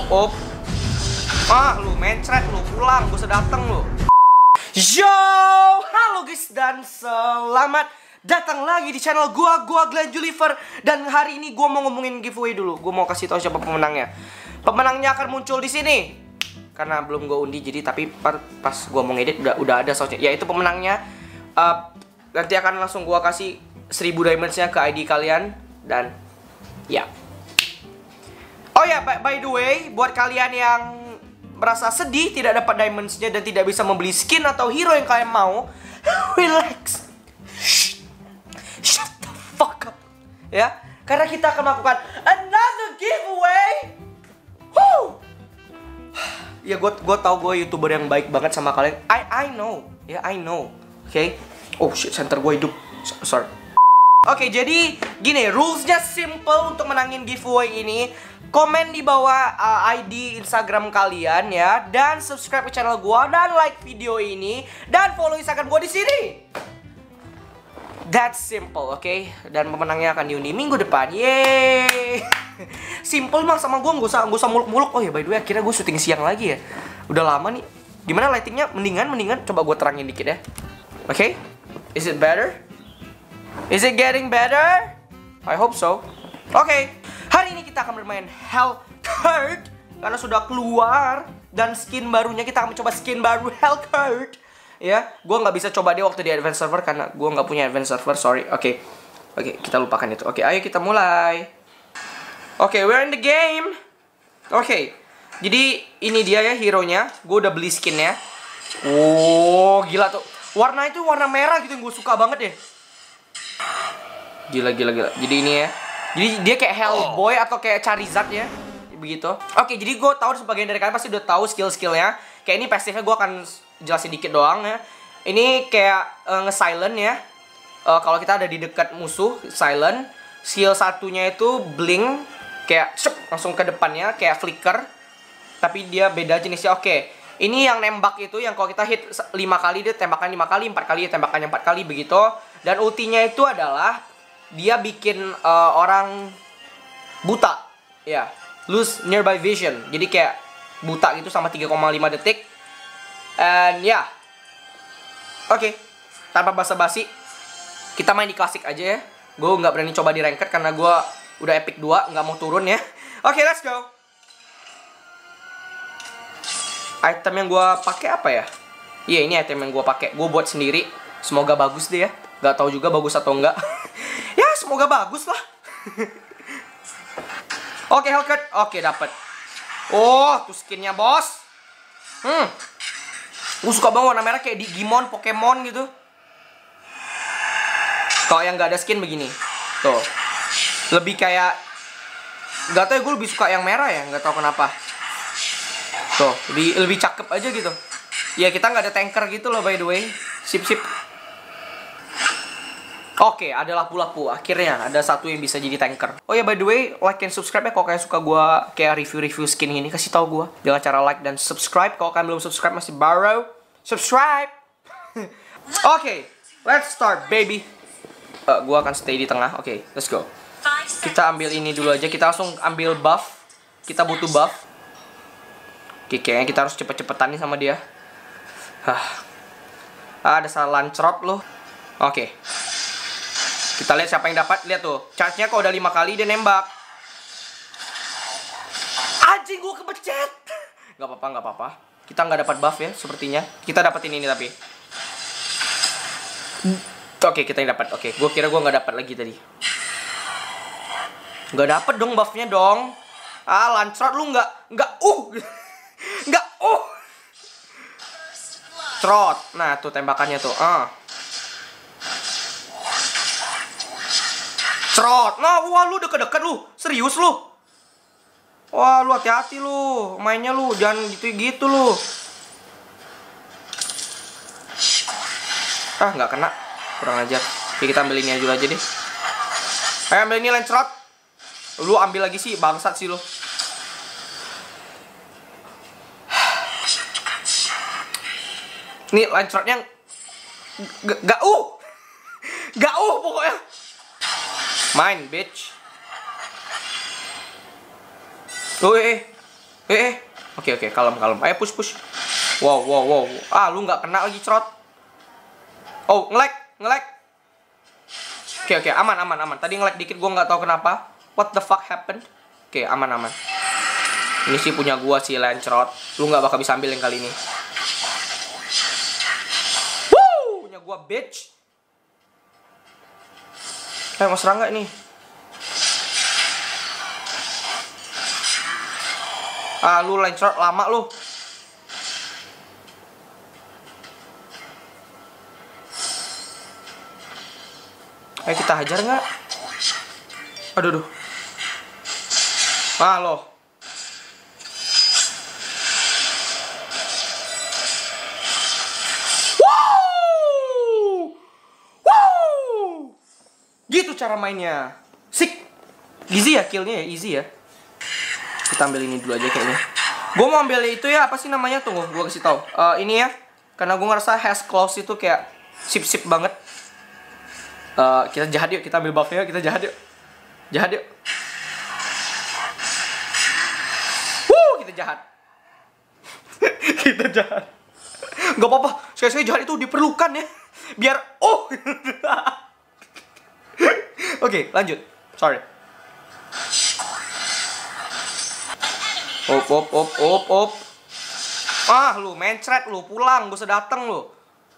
Op. Lu mencret lu, pulang, gue sedateng lu. Yo, halo guys dan selamat datang lagi di channel gua Glenn Julifer. Dan hari ini gua mau ngomongin giveaway dulu. Gua mau kasih tahu siapa pemenangnya. Pemenangnya akan muncul di sini. Karena belum gua undi jadi tapi pas gua mau ngedit udah ada soundnya. Yaitu pemenangnya. Nanti akan langsung gua kasih 1000 diamondsnya ke ID kalian dan ya. Oh ya, by the way, buat kalian yang merasa sedih tidak dapat diamondsnya dan tidak bisa membeli skin atau hero yang kalian mau, relax. Shut the fuck up. Ya, karena kita akan melakukan another giveaway. Woo. Ya, gue tau gue YouTuber yang baik banget sama kalian. I know. Ya, I know. Oke. Okay? Oh shit, center gue hidup. Sorry. Oke, jadi gini, rulesnya simple untuk menangin giveaway ini. Komen di bawah ID Instagram kalian ya, dan subscribe ke channel gua dan like video ini dan follow Instagram gua di sini. That's simple, oke? Dan pemenangnya akan diundi minggu depan. Yeay. Simple mah sama gua, nggak usah muluk-muluk. Oh ya, by the way, akhirnya gua syuting siang lagi ya. Udah lama nih. Gimana lightingnya? Mendingan coba gua terangin dikit ya. Oke? Is it better? Is it getting better? I hope so. Oke. Hari ini kita akan bermain Hellcurt karena sudah keluar dan skin barunya. Kita akan mencoba skin baru Hellcurt. Ya, gue nggak bisa coba dia waktu di advance server karena gue nggak punya advance server, sorry. Oke, kita lupakan itu. Oke, ayo kita mulai. Oke, we're in the game. Oke, jadi ini dia ya hero-nya. Gue udah beli skinnya. Oh, gila tuh. Warna itu warna merah gitu yang gue suka banget deh. Gila. Jadi ini ya. Jadi dia kayak Hellboy atau kayak Charizard ya. Begitu. Oke, jadi gue tahu sebagian dari kalian pasti udah tahu skill-skillnya. Kayak ini pasifnya gue akan jelasin dikit doang ya. Ini kayak nge-silent ya. Kalau kita ada di dekat musuh, silent. Skill satunya itu blink. Kayak langsung ke depannya, kayak flicker. Tapi dia beda jenisnya. Oke, ini yang nembak itu, yang kalau kita hit 5 kali, dia tembakan 5 kali, 4 kali, tembakannya 4 kali, begitu. Dan ultinya itu adalah dia bikin orang buta, ya, lose nearby vision. Jadi kayak buta gitu sama 3,5 detik. And ya, oke, tanpa basa-basi, kita main di klasik aja ya. Gue nggak berani coba di ranked karena gue udah epic 2, nggak mau turun ya. Oke, let's go. Item yang gue pakai apa ya? Iya, ini item yang gue pakai. Gue buat sendiri. Semoga bagus deh ya. Gak tahu juga bagus atau enggak. Ya, semoga bagus lah. Oke, Hellcurt. Oke, dapat. Oh, tuh skinnya, bos. Gue suka banget warna merah kayak Digimon, Pokemon gitu. Kalau yang gak ada skin begini. Tuh. Lebih kayak, gak tau ya, gue lebih suka yang merah ya. Gak tau kenapa. Tuh, lebih cakep aja gitu. Ya, kita gak ada tanker gitu loh, by the way. Sip. Oke, ada lapu-lapu. Akhirnya ada satu yang bisa jadi tanker. Oh ya, by the way, like and subscribe ya kalau kalian suka gue kayak review skin ini. Kasih tahu gue dengan cara like dan subscribe. Kalau kalian belum subscribe masih baru, subscribe. Oke, let's start baby. Gue akan stay di tengah. Oke, let's go. Kita ambil ini dulu aja. Kita langsung ambil buff. Kita butuh buff. Oke, kayaknya kita harus cepet-cepetan nih sama dia. Ada salah lancrot loh. Oke. Kita lihat siapa yang dapat. Lihat tuh, charge-nya kok udah 5 kali dia nembak. Anjing, gue kepecet. Gak apa-apa. Kita nggak dapat buff ya, sepertinya. Kita dapetin ini tapi. Oke, kita yang dapat. Oke, gue kira gue nggak dapat lagi tadi. Nggak dapet dong buffnya dong. Lancrot lu nggak Trot. Nah, tuh tembakannya tuh. Trot. Nah, wah lu deket-deket lu. Serius lu. Wah, lu hati-hati lu. Mainnya lu jangan gitu-gitu lu. Nggak kena. Kurang ajar. Oke, kita ambil ini aja deh. Ayo ambil ini Lancrot. Lu ambil lagi sih, bangsat sih lu. Nih Lancrotnya gak pokoknya. Main, bitch. Oke, kalem. Ayo push. Wow. Ah, lu nggak kena lagi, Crot. Oh, nge-lag. Oke, aman. Tadi nge-lag dikit, gua nggak tahu kenapa. What the fuck happened? Oke, aman. Ini sih punya gua sih, Lancrot. Lu nggak bakal bisa ambil yang kali ini. Woo! Punya gua, bitch. Mau serang nggak nih? Ah, lu Lancrot lama lu. Ayo kita hajar nggak? Aduh. Ah, lo. Wow. Gitu cara mainnya. Sik. Easy ya killnya ya, easy ya. Kita ambil ini dulu aja kayaknya. Gue mau ambil itu ya, apa sih namanya? Tunggu, gue kasih tahu. Ini ya, karena gue ngerasa has close itu kayak sip banget. Kita jahat yuk, kita ambil buffnya, kita jahat yuk. Kita jahat. Kita jahat. Gak apa-apa, sekali-sekali jahat itu diperlukan ya. Biar Oke, lanjut. Sorry. Op. Ah, lu mencret lu, pulang, gak usah dateng lu.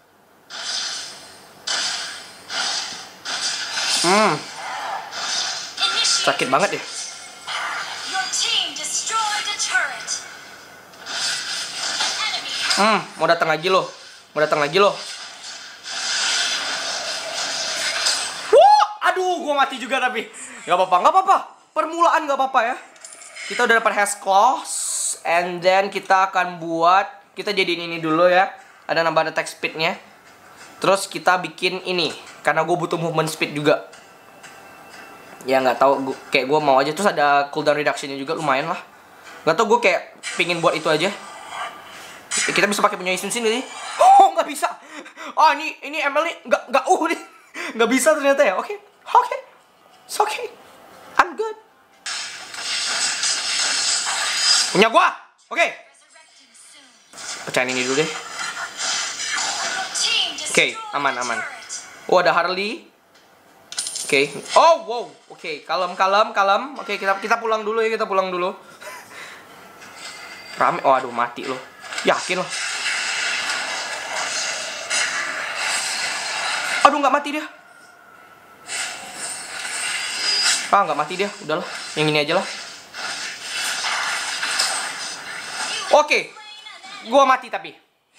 Sakit banget ya. Mau datang lagi lo. Aduh, gua mati juga tapi. Gak apa-apa. Permulaan gak apa-apa ya. Kita udah dapat has claws, and then kita akan kita jadiin ini dulu ya. Ada nambah attack speednya. Terus kita bikin ini, karena gue butuh movement speed juga. Ya nggak tahu, kayak gue mau aja. Terus ada cooldown reductionnya juga lumayan lah. Nggak tahu, gue kayak pingin buat itu aja. Kita bisa pakai punya Isun sini nih. Oh, nggak bisa. Oh, ini ML nih nggak nih. Nggak bisa ternyata ya. Oke. It's okay. I'm good. Punya gua. Oke. Pecahin ini dulu deh. Oke, aman. Oh, ada Harley. Oke. Oh, wow. Oke, kalem. Oke, kita pulang dulu ya, Rame. Oh, aduh, mati loh. Yakin loh. Aduh, nggak mati dia. Ah, nggak mati dia. Udahlah, yang ini aja lah. Oke, gua mati tapi.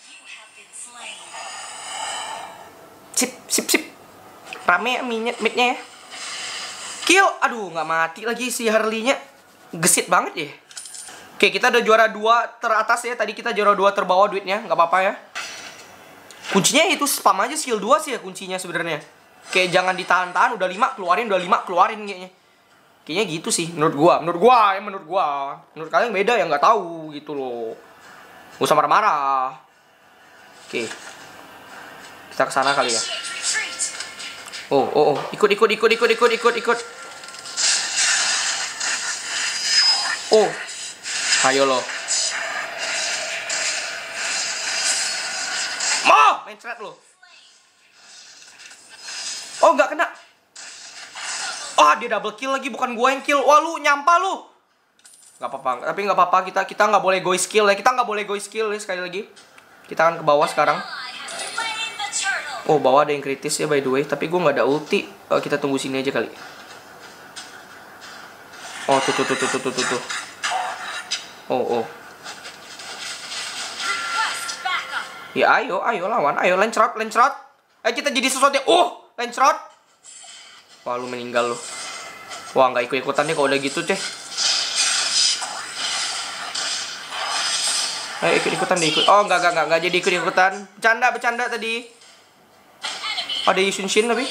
Sip. Rame midnya ya. Kill. Aduh, nggak mati lagi si Harley-nya. Gesit banget ya. Oke, kita udah juara 2 teratas ya. Tadi kita juara 2 terbawah duitnya. Nggak apa-apa ya. Kuncinya itu spam aja skill 2 sih ya kuncinya sebenarnya. Kayak jangan ditahan-tahan, udah 5 keluarin kayaknya. Kayaknya gitu sih menurut gua. Menurut kalian beda ya, nggak tahu gitu loh. Gak usah marah-marah. Oke. Kita kesana kali ya. Oh, ikut. Oh. Ayo lo. Main thread lo. Oh, nggak kena. Ah, dia double kill lagi, bukan gua yang kill. Wah, lu nyampah lu. Nggak apa-apa, kita nggak boleh go skill ya. Sekali lagi. Kita akan ke bawah sekarang. Oh, bawah ada yang kritis ya by the way. Tapi gua nggak ada ulti. Kita tunggu sini aja kali. Oh, tuh. Oh. Ya ayo lawan. Ayo Lancrot. Ayo kita jadi sesuatu ya. Lancrot. Wah, lu meninggal lu. Wah, nggak ikut-ikutan nih kalau udah gitu deh. Ayo ikut-ikutan deh. Oh, nggak jadi ikut-ikutan. Bercanda tadi. Ada Yusun Shin tapi.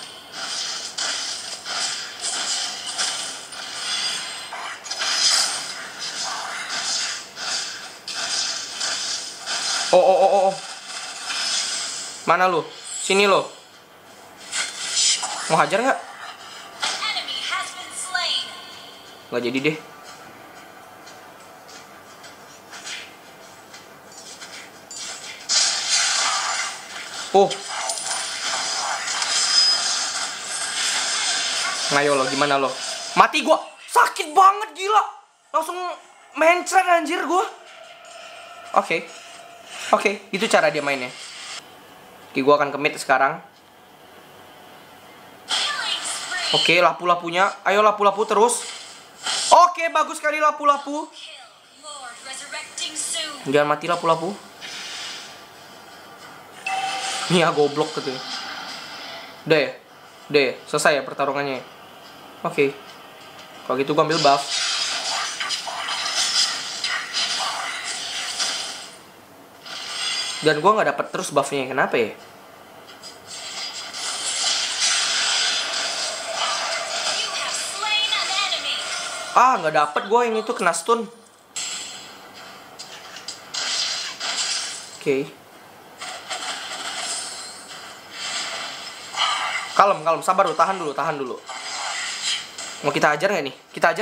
Oh. Mana lu? Sini lu. Mau hajar nggak? Nggak jadi deh. Oh. Ngayo lo, gimana lo? Mati gua. Sakit banget gila. Langsung mencret anjir gua. Oke, itu cara dia mainnya. Oke, gua akan commit sekarang. Oke, lapu-lapunya. Ayo lapu-lapu terus. Oke, bagus sekali lapu-lapu. Jangan mati lapu-lapu. Nih ya, goblok gitu. Udah ya? Selesai ya pertarungannya. Oke. Kalau gitu gua ambil buff. Dan gua nggak dapet terus buffnya. Kenapa ya? Nggak dapet gue yang itu, kena stun. Oke. Kalem, sabar dulu, tahan dulu. Mau kita ajar nggak nih?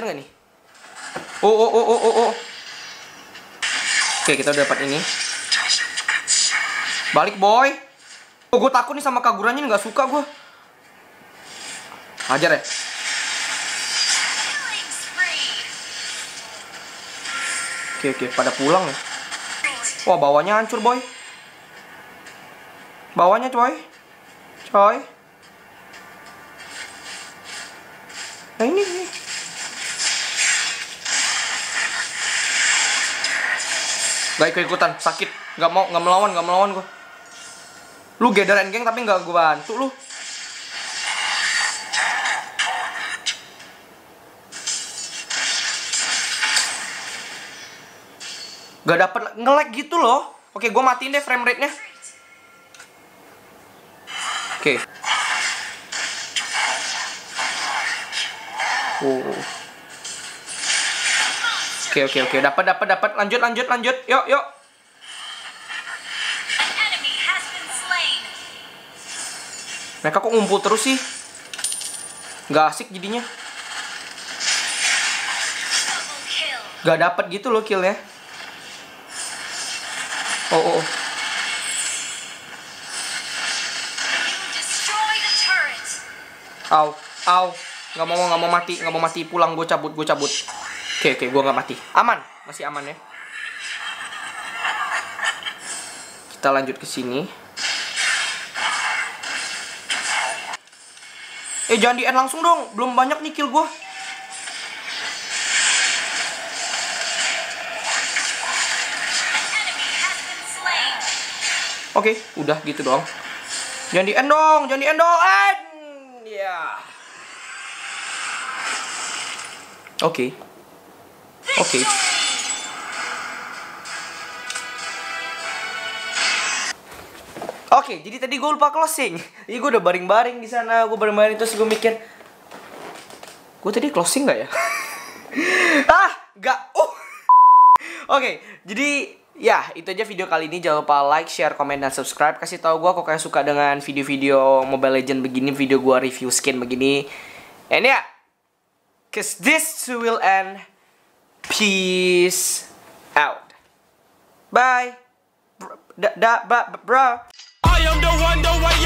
Oh. Oke, kita udah dapat ini. Balik boy. Oh, gue takut nih sama Kagurannya, nggak suka gue. Ajar ya. Oke, pada pulang ya. Wah, bawahnya hancur boy. Bawahnya coy. Nah ini. Gak ikut-ikutan, sakit. Gak melawan gue. Lu gather end geng tapi gak gue bantu lu. Gak dapet, nge-lag gitu loh. Oke, gue matiin deh frame rate-nya. Oke. Oke. Dapat. Lanjut. Yuk. Mereka kok ngumpul terus sih? Gak asik jadinya. Gak dapet gitu loh killnya. Oh. Au. Gak mau mati. Pulang, gue cabut. Oke, gue gak mati. Masih aman ya. Kita lanjut ke sini. Jangan di end langsung dong. Belum banyak nih kill gue. Oke, udah gitu doang. Jangan di end dong. Ya. Oke. Oke, jadi tadi gue lupa closing. Iya, gue udah baring-baring di sana. Gue baring-baring terus gue mikir, gue tadi closing nggak ya? Nggak. Oke, jadi ya itu aja video kali ini. Jangan lupa like, share, komen, dan subscribe. Kasih tahu gue kok kalian suka dengan video-video Mobile Legends begini, video gue review skin begini. And yeah, cause this will end. Peace out. Bye. Bro. I am the one,